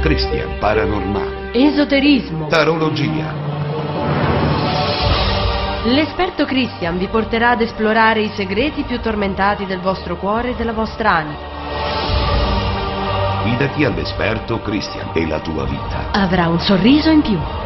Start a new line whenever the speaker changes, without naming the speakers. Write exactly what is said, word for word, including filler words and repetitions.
Christian Paranormale,
esoterismo.
tarologia.
L'esperto Christian vi porterà ad esplorare i segreti più tormentati del vostro cuore e della vostra anima.
Fidati all'esperto Christian e la tua vita
Avrà un sorriso in più.